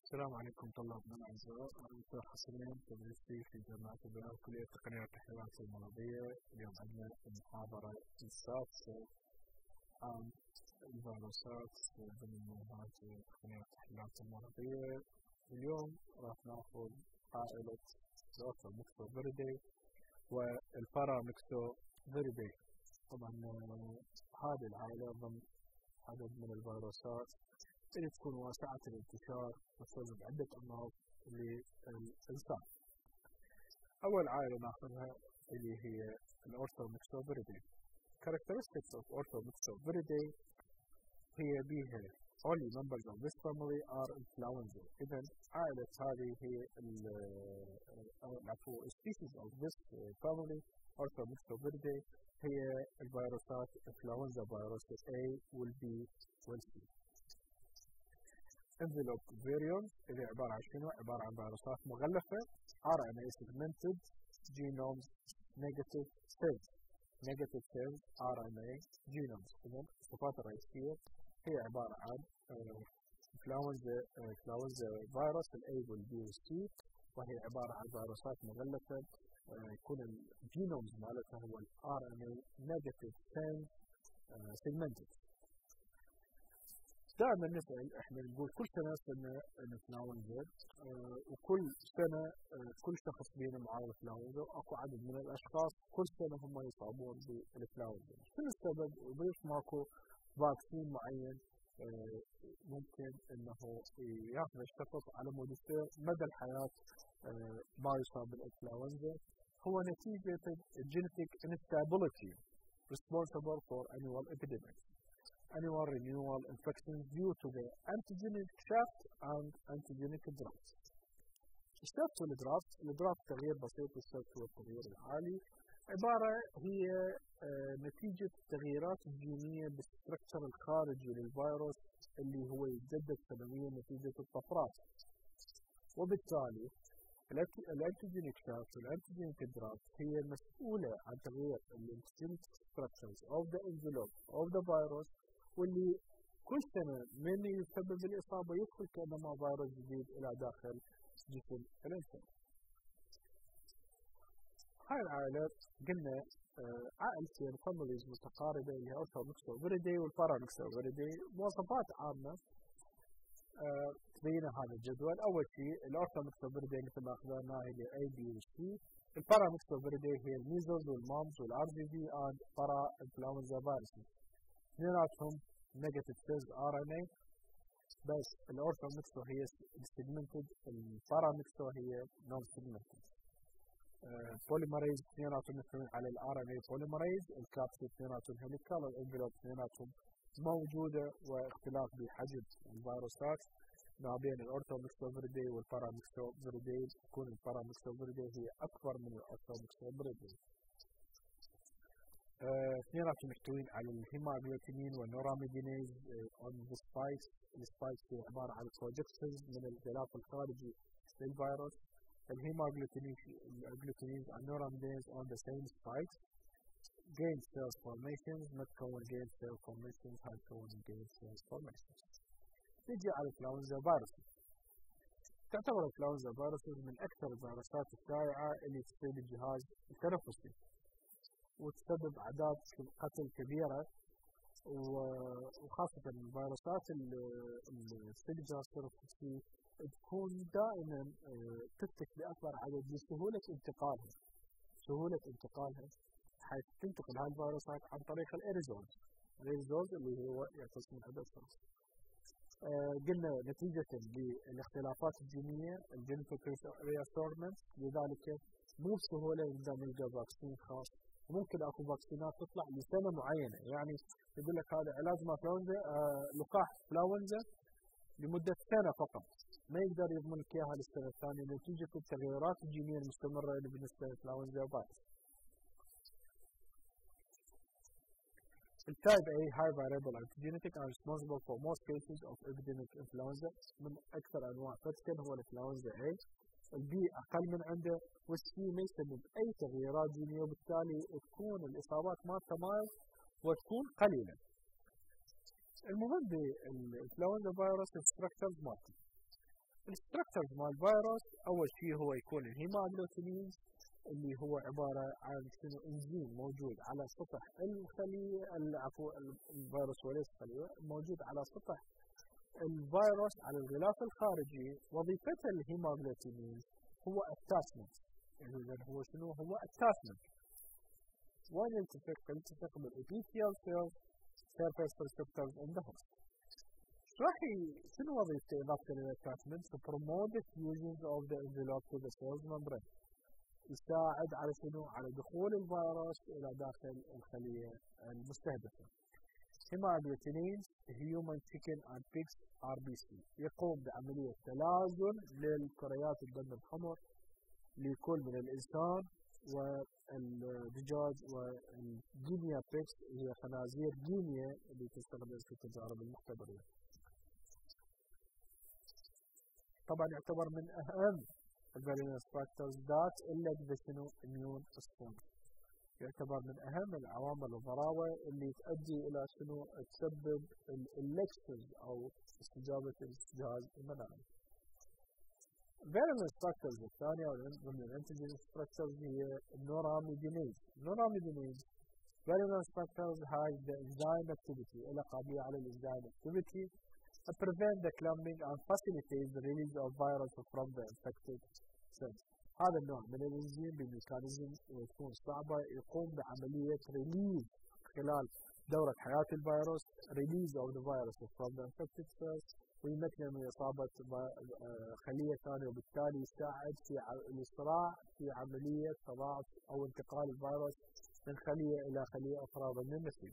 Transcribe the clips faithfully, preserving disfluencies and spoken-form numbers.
السلام عليكم طلابنا الأعزاء، أنا دكتور حسنين تدريسي في جامعة البناء وكلية التقنية والتحليلات المرضية. اليوم عندنا المحاضرة السادسة عن الفيروسات ضمن منهج التقنية والتحليلات المرضية. اليوم راح ناخذ عائلة الأورثوميكسوفيريدي والباراميكسوفيريدي. طبعا هذه العائلة ضمن عدد من الفيروسات اللي تكون واسعة الانتشار وتسبب عدة أمراض للإنسان. أول عائلة ناخذها اللي هي الأورثوميكسوفيريدي. Characteristics of Orthomyxoviridae هي بيها only members of this family are influenza. إذن عائلة هذه هي العفو species of this family Orthomyxoviridae هي الفيروسات influenza virus A وال B وال C. envelope variant اللي عبارة عن شنو؟ عبارة عن فيروسات مغلفة آر إن إيه segmented genomes negative cells negative cells آر إن إيه genomes. إذن الصفات الرئيسية هي عبارة عن influenza influenza فيروس ال A وال B وال C، وهي عبارة عن فيروسات مغلفة يكون الجينومز مالتها هو ال آر إن إيه negative cells segmented. دائما نسأل احنا نقول كل سنة سنة انفلونزا اه وكل سنة اه كل شخص بينا معاه انفلونزا، واكو عدد من الاشخاص كل سنة هم يصابون بالانفلونزا. شنو السبب؟ وليش ماكو فاكسين معين اه ممكن انه ياخذ الشخص على مود يصير مدى الحياة اه ما يصاب بالانفلونزا؟ هو نتيجة genetic instability responsible for annual epidemics. Annual renewal infections due to the antigenic shaft and antigenic draft. الشافت والدرافت، الدرافت تغيير بسيط والشافت هو التغيير العالي، عبارة هي آه نتيجة التغييرات الجينية بالستركتشر الخارجي للفيروس اللي هو يتجدد سنويا نتيجة الطفرات. وبالتالي الانتيجينيك شافت والانتيجينيك درافت هي مسؤولة عن تغيير الانتيجينيك structures of the envelope of the virus، واللي كل سنة من يسبب الإصابة يدخل كأنما فيروس جديد إلى داخل جسم الإنسان. هاي العائلات قلنا آه عائلتين فاميليز متقاربة اللي هي الأورثوميكسوفيريدي والباراميكسوفيريدي. مواصفات عامة آه تبين هذا الجدول. أول شيء الأورثوميكسوفيريدي مثل ما أخذناها هي A B و C. الباراميكسوفيريدي هي الميزلز والمامز والآر في في and para influenza viruses. اثنيناتهم نيجاتيف سيلز آر إن إيه، بس الأورثوميكسو هي سيجمنتد، الباراميكسو هي نون سيجمنتد. بوليمريز اثنيناتهم يحتوون على الآر إن إيه بوليمريز، الكابسيد اثنيناتهم هيليكال، الانفلوب اثنيناتهم موجودة، واختلاف بحجم الفيروسات ما بين الأورثوميكسوفيريدي والباراميكسوفيريدي. تكون الباراميكسوفيريدي هي أكبر من الأورثوميكسوفيريدي. اثنيناتهم محتوين على الهيماجلوتينين والنوراميدينيز اون ذا سبايكس. السبايكس هي عبارة عن بروجكشنز من الغلاف الخارجي للفيروس. الهيماجلوتينيز والنوراميدينيز اون ذا سيم سبايكس. جين سيلز فورميشنز ما تكون جين سيل فورميشنز، هاي تكون جين سيلز فورميشنز. نجي على الانفلونزا فيروس. تعتبر الانفلونزا فيروس من أكثر الفيروسات الشائعة اللي تصيب الجهاز التنفسي، وتسبب أعداد قتل كبيرة، وخاصة الفيروسات اللي تصيب الجهاز التنفسي تكون دائما تفتك بأكبر عدد لسهولة انتقالها. سهولة انتقالها حيث تنتقل هذه الفيروسات عن طريق الإيريزولز. الإيريزولز اللي هو يعتص من عدد الشخص. آه قلنا نتيجة للاختلافات الجينية الجينيتيك رياسورمنت، لذلك مو بسهولة نقدر نلقى فاكسين خاص. ممكن اكو فاكسينات تطلع لسنة معينة، يعني يقول لك هذا علاج انفلونزا آه لقاح انفلونزا لمدة سنة فقط، ما يقدر يضمن لك اياها للسنة الثانية نتيجة التغيرات الجينية المستمرة اللي بالنسبة للانفلونزا فيروس. التايب A high variable antigenetic are responsible for most cases of epidemic influenza. من أكثر أنواع فتكا هو الانفلونزا A. البي أقل من عنده، والسي ما يسبب أي تغييرات جينية، وبالتالي تكون الإصابات مالته مايل وتكون قليلة. المهم بالانفلونزا فيروس الستركتشرز مالته الستركتشرز مال الفيروس أول شيء هو يكون الهيماجلوتينين اللي هو عبارة عن شنو انزيم موجود على سطح الخلية عفوا الفيروس وليس الخلية موجود على سطح الفيروس على الغلاف الخارجي. وظيفته الهيماجلوتينين هو attachment، إذا هو شنو هو attachment. وين يلتفق؟ يلتفق بالepithelial cells surface receptors in the host. راح شنو وظيفته إضافة للattachment؟ to promote the fusion of the envelope to the cell's membrane. يساعد على شنو؟ على دخول الفيروس إلى داخل الخلية المستهدفة. هيماجلوتينين human chicken and pigs آر بي سي يقوم بعملية تلازم للكريات الدم الحمر لكل من الإنسان والدجاج والجينيا بيكس هي خنازير جينيا اللي تستخدم في التجارب المختبرية. طبعا يعتبر من أهم الفيرينس فاكتورز ذات إلا بشنو immune response، يعتبر من أهم العوامل الضراوة اللي تؤدي إلى شنو تسبب الإلكشنز أو استجابة الجهاز المناعي. الفيرينس فاكتورز الثانية ضمن الانتيجين ستراكشرز هي النوراميدينيز. النوراميدينيز فيرينس فاكتورز has the enzyme activity إلى قابلية على الإنزيم activity to prevent the clumping and facilitate the release of virus from the infected cells. هذا النوع من الانزيم بميكانيزم يكون صعبة يقوم بعملية ريليز خلال دورة حياة الفيروس release of the virus from the infected cells ويمكن من إصابة خلية ثانية وبالتالي يساعد في الإسراع في عملية تضاعف أو انتقال الفيروس من خلية إلى خلية أخرى ضمن النسيج.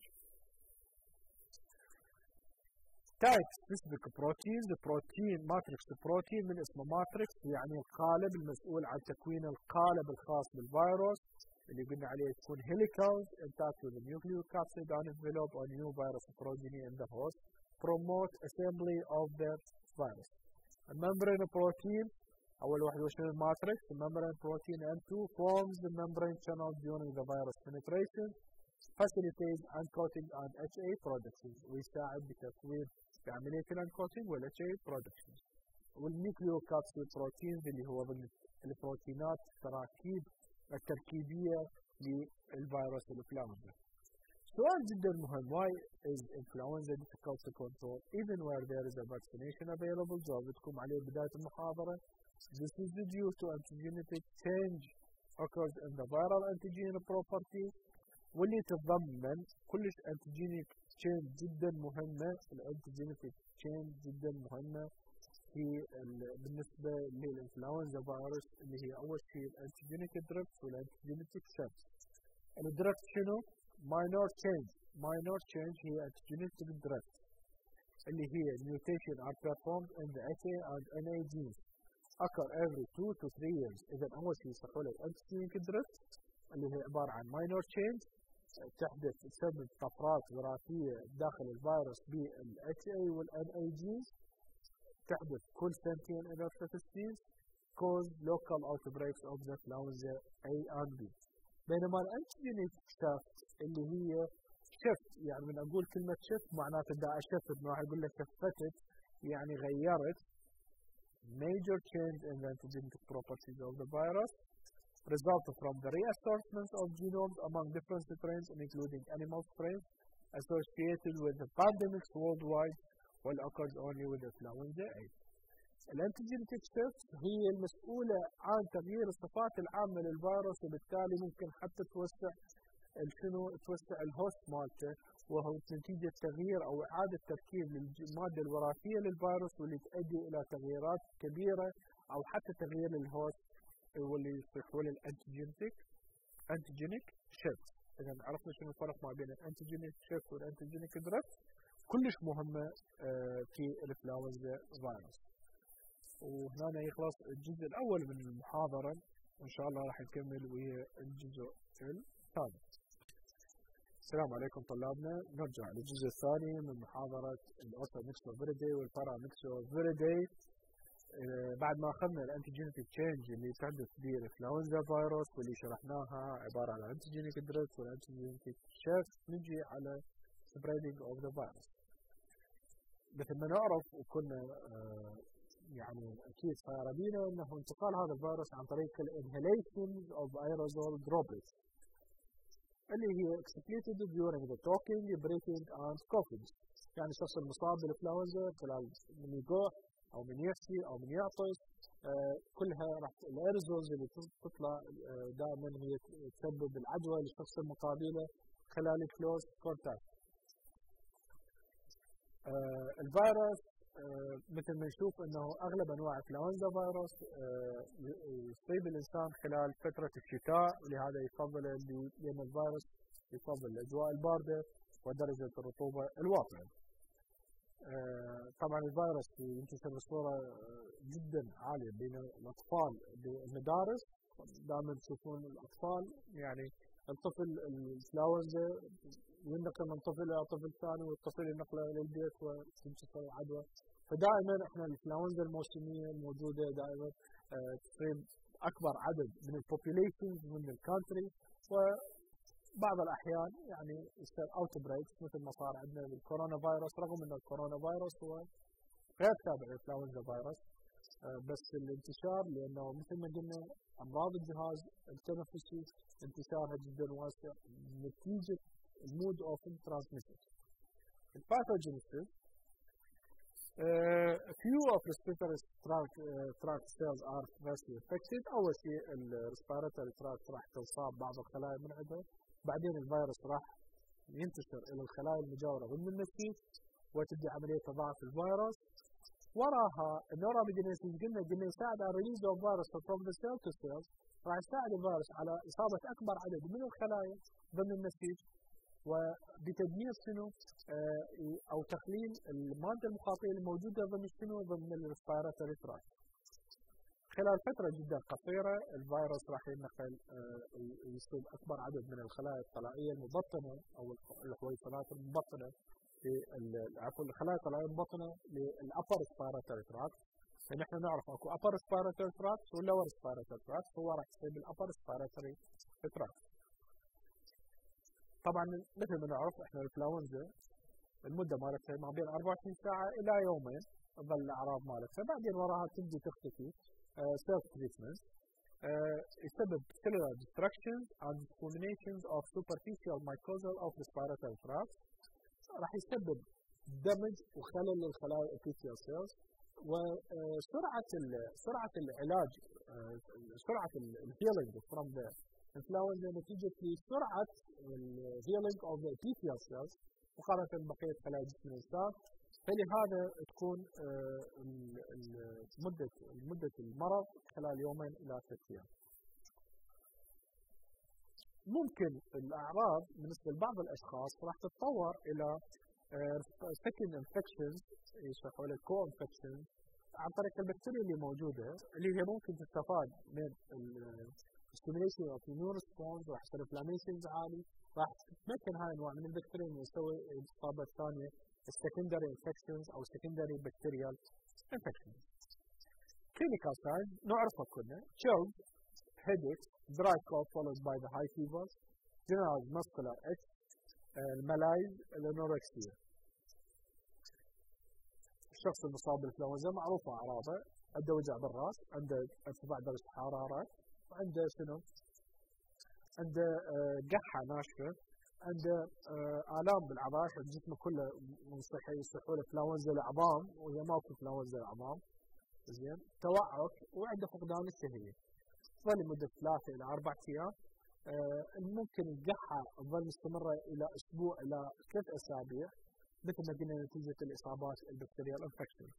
type specific proteins بروتين ماتريكس بروتين من اسمه ماتريكس يعني القالب المسؤول عن تكوين القالب الخاص بالفيروس اللي قلنا عليه تكون هيليكال intact with the nucleocapsid and envelope or new virus progeny in the host promote assembly of the virus. الممبرين بروتين أول واحد هو شنو الماتريكس. الممبرين بروتين إم تو forms the membrane channel during the virus penetration facilitate uncoating and إتش إيه production ويساعد بتكوين بعملية الانكوتينج والإتش إيه production. والنيوكليوكابسيد بروتين اللي هو ضمن البروتينات التراكيب التركيبية للفيروس الإنفلونزا. سؤال جدا مهم why is influenza difficult to control even where there is a vaccination available؟ جاوبتكم عليه بداية المحاضرة. This is due to antigenetic change occurs in the viral antigen property واللي تتضمن كلش antigenic change جدا مهمة. الانتيجينيك change جدا مهمة في بالنسبة للإنفلونزا فيروس اللي هي أول شيء الانتيجينيك دريفت والانتيجينيك شيفت. الدريفت شنو؟ minor change. minor change هي antigenic drift اللي هي mutation are performed in the إتش إيه and إن إيه genes occur every two to three years. إذا أول شيء يصحوا له antigenic drift اللي هي عبارة عن minor change تحدث تسبب طفرات وراثية داخل الفيروس بالإتش إيه والإن إيه genes تحدث كل سنتين إلى ثلاث سنين cause local outbreaks of the influenza A and B. بينما الانتيجينيك شيفت اللي هي شيفت يعني من اقول كلمه شيفت معناته دا شفت ما اقول لك شفتت يعني غيرت major change in the antigenic properties of the virus result from the reassortment of genomes among different strains including animal strains associated with the pandemics worldwide while occurs only with influenza A. الانتيجينيك شيفت هي المسؤولة عن تغيير الصفات العامة للفيروس وبالتالي ممكن حتى توسع شنو توسع الهوست مالته وهو نتيجة تغيير أو إعادة تركيب للمادة الوراثية للفيروس واللي تؤدي إلى تغييرات كبيرة أو حتى تغيير للهوست واللي يصيحوا له الانتيجينيك انتيجينيك شيفت. إذا عرفنا شنو الفرق ما بين الانتيجينيك شيفت والانتيجينيك دريفت كلش مهمة في الإنفلونزا فيروس. وهنا يخلص الجزء الأول من المحاضرة وإن شاء الله راح نكمل ويا الجزء الثاني. السلام عليكم طلابنا. نرجع للجزء الثاني من محاضرة الأوسا ميكسو فيريداي والبارا ميكسو فيريداي. آه بعد ما أخذنا الانتيجينيك تشينج اللي تحدث بالإنفلونزا فيروس واللي شرحناها عبارة عن انتيجينيك دريفت والانتيجينيك شيفت نجي على spreading of the virus. مثل ما نعرف وكنا آه يعني اكيد صار بينا انه انتقال هذا الفيروس عن طريق الانهيليشن اوف aerosol droplets اللي هي excreted during the talking, breathing and coughing. يعني الشخص المصاب بالانفلونزا خلال من يقوح او من يحكي او من يعطس آه كلها راح الايرزولز اللي تطلع آه دائما هي تسبب العدوى للشخص المقابله خلال الكلوز كونتاكت. آه الفيروس آه مثل ما نشوف انه اغلب انواع انفلونزا فيروس آه يصيب الانسان خلال فتره الشتاء، ولهذا يفضل لان الفيروس يفضل الاجواء البارده ودرجه الرطوبه الواطيه. آه طبعا الفيروس ينتشر بصوره جدا عاليه بين الاطفال بالمدارس. دائما تشوفون الاطفال يعني الطفل الانفلونزا ينقل من طفل الى طفل ثاني والطفل ينقله الى البيت وتنتشر العدوى. فدائما احنا الانفلونزا الموسميه الموجوده دائما آه تصيب اكبر عدد من البوبيوليشن من الكونتري، وبعض الاحيان يعني يصير اوت بريك مثل ما صار عندنا بالكورونا فيروس، رغم ان الكورونا فيروس هو غير تابع للانفلونزا فيروس آه بس الانتشار لانه مثل ما قلنا امراض الجهاز التنفسي انتشارها جدا واسع نتيجه المود اوف ترانسميشن. الباثوجينيسيس Uh, few of respiratory tract, uh, tract cells are firstly affected. أول شيء الريسبيراتوري تراكت راح تصاب بعض الخلايا من عندها، بعدين الفيروس راح ينتشر إلى الخلايا المجاورة ضمن النسيج وتبدأ عملية تضاعف الفيروس. وراها النوراميجينيسيس قلنا قلنا يساعد على ريليز اوف فيروس from the cell to cells، راح يساعد الفيروس على إصابة أكبر عدد من الخلايا ضمن النسيج وبتدمير شنو آه او تقليل الماده المخاطيه الموجوده ضمن شنو ضمن الريسبيراتوري تراكت. خلال فتره جدا قصيره الفيروس راح ينقل آه يصيب اكبر عدد من الخلايا الطلائيه المبطنه او الحويصلات المبطنه في عفوا الخلايا الطلائيه المبطنه للابر ريسبيراتوري تراكت. يعني احنا نعرف اكو ابر ريسبيراتوري تراكت واللور ريسبيراتوري تراكت، هو راح يصيب الابر ريسبيراتوري تراكت. طبعا مثل ما نعرف احنا الانفلونزا المده مالتها ما بين أربعة وعشرين ساعه الى يومين تظل الاعراض مالتها، بعدين وراها تبدي تختفي. سيلف تريتمنت يسبب cellular destruction and dissemination of superficial mucosal of respiratory tract، راح يسبب دمج وخلل للخلايا الابيثيال سيلز، وسرعه سرعه العلاج سرعه الهيلينج فروم ذا انفلونزا نتيجه لسرعه الهيلينج اوف ذا epithelial cells مقارنه ببقيه خلايا جسم الانسان. فلهذا تكون مده مده المرض خلال يومين الى ثلاث ايام. ممكن الاعراض بالنسبه لبعض الاشخاص راح تتطور الى second infections يشرحوا لك co infections عن طريق البكتيريا اللي موجوده اللي هي ممكن تستفاد من stimulation of immune response، راح يصير inflammations عالي، راح تتمكن هاي النوع من البكتيريا انه يسوي الاصابه الثانيه secondary infections او secondary bacterial infections. clinical signs نعرفها كلنا: chills, headache, dry cough followed by the high fever, general muscular ache, الملايز، الانوركسيا. الشخص المصاب بالانفلونزا معروفه اعراضه، عنده وجع بالراس، عنده ارتفاع درجه الحراره، عنده شنو؟ عنده آه قحه ناشفه، عنده آه الام بالعضلات، جسمه كله منصحي يصيحوا له انفلونزا العظام وهي ماكو انفلونزا العظام. زين، توعك، وعنده فقدان الشهيه. تظل لمده ثلاثه الى اربع ايام. آه ممكن القحه تظل مستمره الى اسبوع الى ثلاث اسابيع مثل ما قلنا نتيجه الاصابات البكتيريال انفكشن.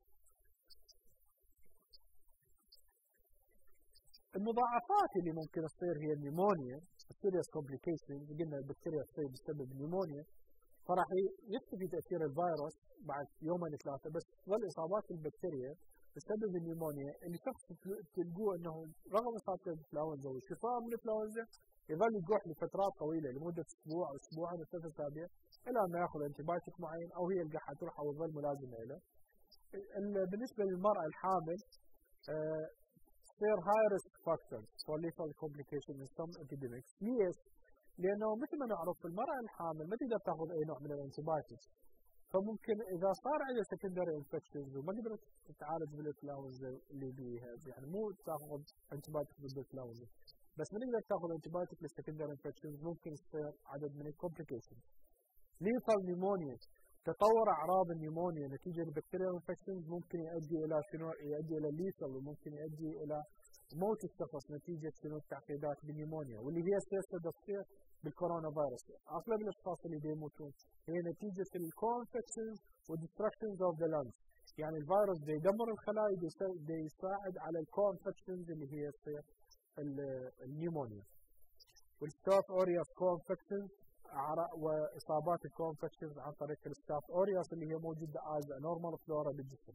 المضاعفات اللي ممكن تصير هي النيمونيا، السيريس كومبليكيشن، قلنا البكتيريا تصير بسبب النيمونيا، فراح يختفي تاثير الفيروس بعد يومين ثلاثه، بس تظل اصابات البكتيريا بسبب النيمونيا اللي شخص تلقوه انه رغم اصابته بالانفلونزا والشفاء من الانفلونزا يظل يقوح لفترات طويله لمده اسبوع او اسبوعين او ثلاث اسابيع الى ان ياخذ انتبايوتيك معين او هي القحه تروح او تظل ملازمه له. بالنسبه للمراه الحامل آه تصير هاي ريسك فاكتور فور ليثال كومبليكيشن من سم ابيديميكس. ليش؟ لانه مثل ما نعرف المراه الحامل ما تقدر تاخذ اي نوع من الانتبايوتيك، فممكن اذا صار عنده سكندري انفكشنز وما قدرت تتعالج بالانفلونزا اللي بيها، يعني مو تاخذ انتبايوتيك ضد الانفلونزا بس من يقدر تاخذ انتبايوتيك للسكندري انفكشنز ممكن يصير عدد من الكومبليكيشنز. ليثال نيمونيا، تطور اعراض النيمونيا نتيجه للبكتيريا انفكشنز ممكن يؤدي الى شنو؟ يؤدي الى ليثال وممكن يؤدي الى موت الشخص نتيجه شنو؟ التعقيدات بالنيمونيا، واللي هي سياسه تصير بالكورونا فيروس. اغلب الاشخاص اللي بيموتون هي نتيجه الكونفكشنز وديستركشنز اوف ذا لانجز، يعني الفيروس بيدمر الخلايا بيساعد على الكونفكشنز اللي هي تصير النيمونيا. والستاف اوريوس كونفكشنز واصابات الكونفكشنز عن طريق الستاف اوريوس اللي هي موجوده از نورمال فلورا بالجسم.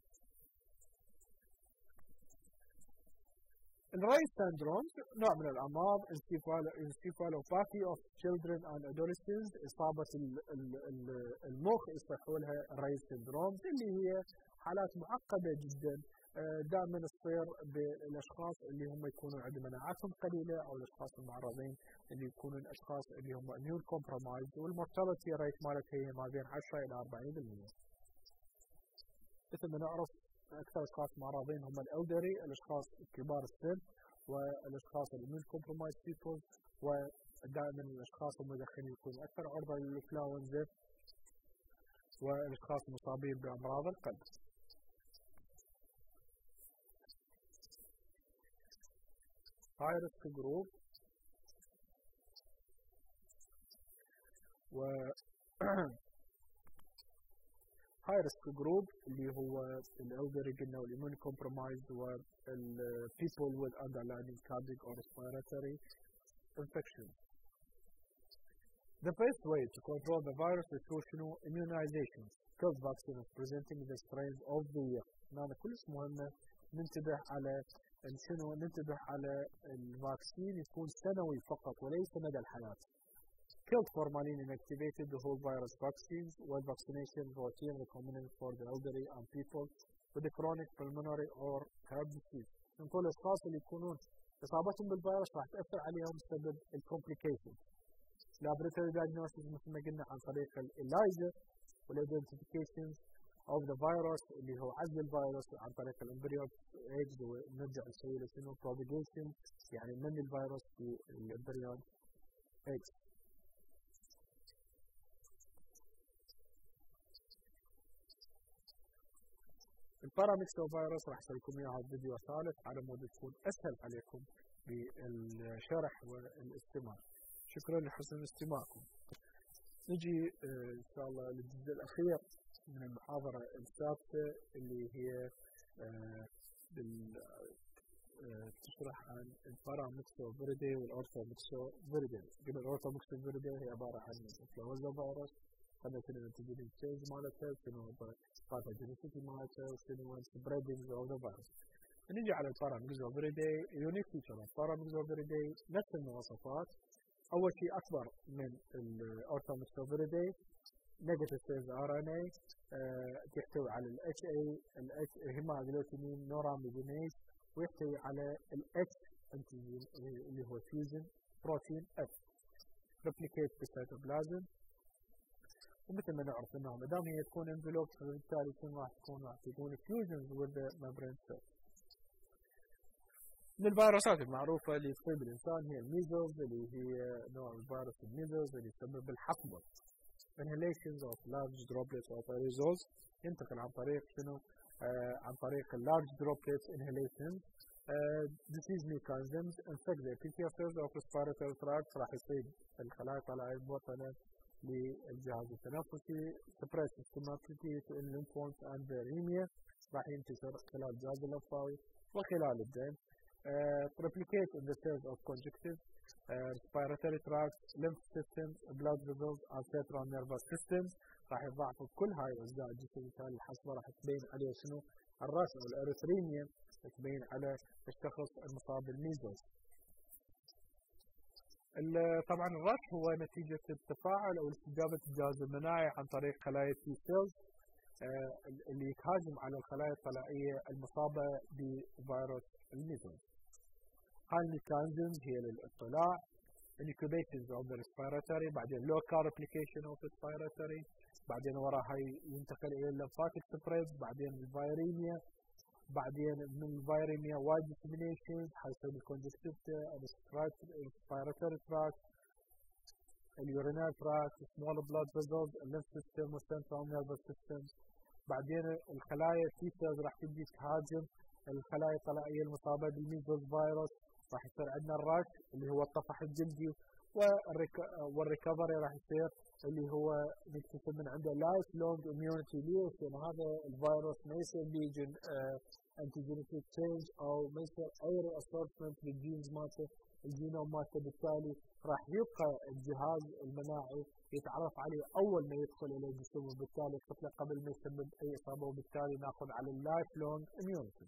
الريس سندروم نوع من الامراض انسيفالوباثي اوف تشيلدرن اند ادوليسنتس، اصابه المخ يصيحوا لها الريس سندروم اللي هي حالات معقده جدا دائما تصير بالاشخاص اللي هم يكونوا عندهم مناعتهم قليله او الاشخاص المعرضين اللي يكونوا الاشخاص اللي هم اميون كومبرومايز، والمورتاليتي ريت مالتها هي ما بين عشرة الى أربعين بالمئة. مثل ما نعرف اكثر اشخاص معرضين هم الالدري، الاشخاص كبار السن، والاشخاص الاميون كومبرومايز بيبل، ودائما الاشخاص المدخنين يكونوا اكثر عرضه للانفلونزا، والاشخاص المصابين بامراض القلب. هاي ريسك جروب و هاي ريسك جروب اللي هو الالدري قلنا والاميون كومبرومايزد والبيبل with underlying cardiac or respiratory infection. The best way to control the virus is through immunization. Because vaccine is presenting the strains of the year. هنا كلش مهمة ننتبه على شنو؟ ننتبه على الفاكسين يكون سنوي فقط وليس مدى الحياة. Killed formalin inactivated the whole virus vaccines while vaccination routine recommended for the elderly and people with a chronic pulmonary or heart disease. نقول الاشخاص اللي يكونون اصابتهم بالفيروس راح تاثر عليهم بسبب الكومبليكيشن. laboratory diagnosis مثل ما قلنا عن طريق الإلايزا والidentification of the virus اللي هو عزل الفيروس عن طريق الامبريو ايجز، ونرجع نسوي له شنو؟ propagation، يعني من الفيروس في الامبريو ايجز. الباراميكسو فيروس راح اسوي لكم اياها فيديو ثالث على مود تكون اسهل عليكم بالشرح والاستماع. شكرا لحسن استماعكم. نجي ان شاء الله للجزء الاخير من المحاضره السادسه اللي هي تشرح عن الباراميكسو فيريدي والاورثوميكسو فيريدي. قلنا الاورثوميكسو فيريدي هي عباره عن انفلونزا فيروس، خلينا شنو الانتيجين تشينج مالتها، شنو الباثوجينيسيتي مالتها، وشنو السبريدنج اوف ذا فيروس. نجي على الباراميكسو فيريدي. يونيك فيتشر اوف باراميكسو فيريدي نفس المواصفات. اول شيء اكبر من الاورثوميكسو فيريدي، نيجاتيف فيز ار ان اي، تحتوي على الاتش اي الاتش هيماجلوتينين نوراميدينيز، ويحتوي على الاتش انتيجين اللي هو فيوجن بروتين اف، ريبليكيت بالسيتوبلازم. ومثل ما نعرف انه ما دام هي تكون انفلوب فبالتالي شنو راح تكون؟ راح تكون فيوجنز وذ ذا ممبرين سيل. من الفيروسات المعروفة اللي تصيب الإنسان هي الميزلز، اللي هي نوع الفيروس الميزلز اللي يسبب الحصبة. inhalations of large droplets of aerosols ينتقل عن طريق شنو؟ آه عن طريق large droplets inhalation. آه disease mechanisms infect the epithelial cells of respiratory tract، راح يصيب الخلايا الطلائعية المبطنة للجهاز التنفسي. suppress stomacity to lymphomes and viremia، راح ينتشر خلال الجهاز اللمفاوي وخلال الدم. Uh, replicate in the cells of conjunctive, uh, respiratory tract, lymph systems, blood vessels, and central nervous system. راح يضاعفوا كل هاي اجزاء الجسم. مثال الحصبه راح تبين عليه شنو؟ الرشح والاريثريميا، تبين على الشخص المصاب بالميزلز. طبعا الرشح هو نتيجه التفاعل او استجابه الجهاز المناعي عن طريق خلايا تي سيلز اللي يتهاجم على الخلايا الطلائعيه المصابه بفيروس الميزلز. هاي الميكانيزمز هي للاطلاع، incubations of the respiratory، بعدين local replication of respiratory، بعدين وراها ينتقل الى الليمفاتيك سبريد، بعدين الفيريميا، بعدين من الفيريميا وايد ديسمينيشن حيصير الكونجكتيفا، الريسبيراتوري تراكت، اليورينال تراكت، سمول بلاد فيزلز، الليمف سيستم والسنترال نيرفس سيستم. بعدين الخلايا التي سيلز راح تبدي تهاجم الخلايا الطلائيه المصابه بالميزلز فيروس، راح يصير عندنا الراك اللي هو الطفح الجلدي، والريكفري راح يصير اللي هو نكتسب من عنده لايف لونج اميونيتي. ليش؟ لان هذا الفيروس ما يصير بيجن انتيجينيتيك تشينج او ما يصير اي ري اسورتمنت للجينز مالته، الجينوم مالته، بالتالي راح يبقى الجهاز المناعي يتعرف عليه اول ما يدخل الى الجسم، وبالتالي الطفل قبل ما يسبب اي اصابه، وبالتالي ناخذ على اللايف لونج اميونيتي.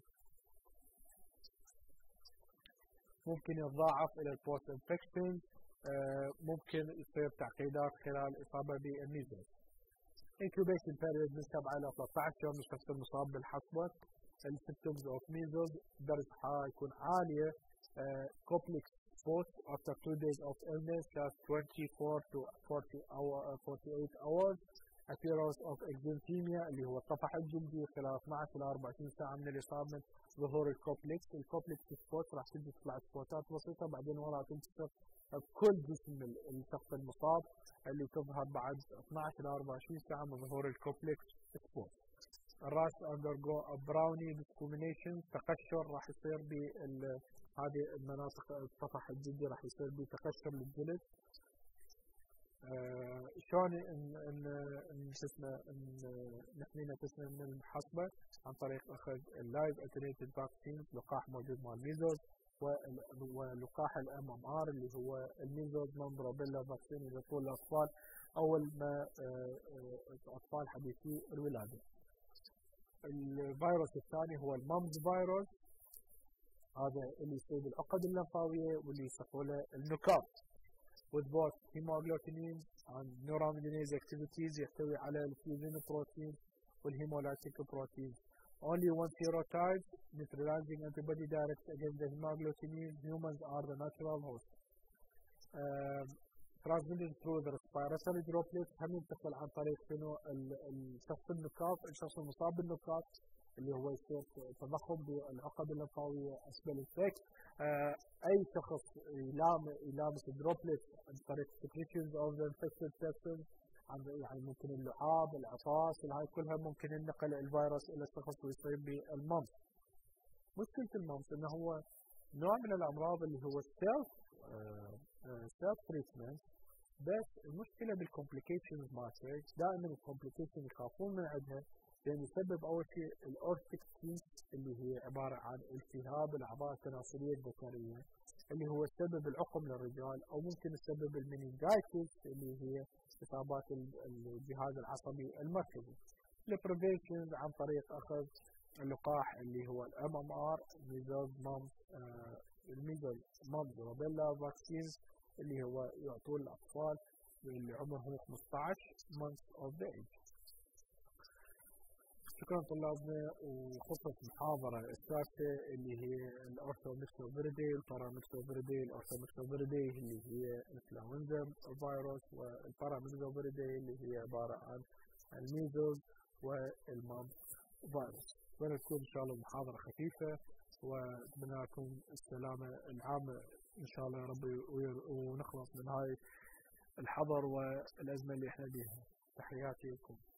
ممكن يتضاعف الى البوست انفكشن، آه ممكن يصير تعقيدات خلال الاصابه بالميزلز. incubation period من سبعة الى ثلاثة عشر يوم الشخص المصاب بالحصبه. السيمبتومز اوف ميزلز درجه حراره تكون عاليه، complex post after two days of illness lasts twenty-four to forty-eight hours. appearance of exanthemia اللي هو الطفح الجلدي خلال اثنعش الى أربعة وعشرين ساعه من الاصابه. ظهور الكوبلكس، الكوبلكس سبوت راح تبدي تطلع سبوتات بسيطه، بعدين وراها تنتشر بكل جسم الشخص المصاب اللي تظهر بعد اثنعش الى أربعة وعشرين ساعه من ظهور الكوبلكس سبوت. الراس اندرجو براوني ديسكومينيشن، تقشر راح يصير بهذه المناطق الطفح الجلدي، راح يصير بتقشر للجلد. آه شلون ان ان ان اسمه ان نحمي نفسنا من الحصبه؟ عن طريق اخذ اللايف اتنيتد فاكسين، لقاح موجود مال ميزلز، ولقاح الام ام ار اللي هو الميزلز نون روبيلا فاكسين اللي يعطوه الاطفال اول ما اطفال حديثي الولاده. الفيروس الثاني هو المامز فيروس، هذا اللي يصيب العقد اللمفاويه واللي يسموه له النكات. with both hemagglutinin and neuraminidase activities، يحتوي على الفيوزين بروتين والهيمولايتيك بروتين. Only one serotype neutralizing antibody direct against the hemagglutinin. Humans are the natural host. Uh, transmitted through the respiratory droplets، هم ينتقل عن طريق شنو الشخص النكاف، الشخص المصاب بالنكاف اللي هو يصير تضخم بالعقد اللمفاويه اسفل الفك. آه اي شخص يلامس الدروبلت عن طريق secretions of the infected person، يعني ممكن اللعاب، العطاس، هاي كلها ممكن ينقل الفيروس الى الشخص ويصيب بالممس. مشكله الممس انه هو نوع من الامراض اللي هو سيلف سيلف تريتمنت، بس المشكله بالكومبليكيشنز مالته. دائما الكومبليكيشن يخافون من عندها، لأن يسبب أول شيء الأورتكتيس اللي هي عبارة عن التهاب الأعضاء التناسلية الذكرية اللي هو يسبب العقم للرجال، أو ممكن يسبب المينينجايتس اللي هي إصابات الجهاز العصبي المركزي. البريفنشن عن طريق أخذ اللقاح اللي هو الام ام ار، ميزلز مامز الميزلز مامز روبيلا فاكسين اللي هو يعطوه الأطفال اللي عمرهم خمسة عشر months of the age. شكرا طلابنا، وخصوص المحاضرة الثالثة اللي هي الأورثوميكسوفيريدي والباراميكسوفيريدي. الأورثوميكسوفيريدي اللي هي الإنفلونزا فيروس، والباراميكسوفيريدي اللي هي عبارة عن الميزلز والمامز فيروس. ونكون إن شاء الله محاضرة خفيفة، وأتمنى لكم السلامة العامة إن شاء الله يا رب، ونخلص من هاي الحظر والأزمة اللي إحنا بيها. تحياتي لكم.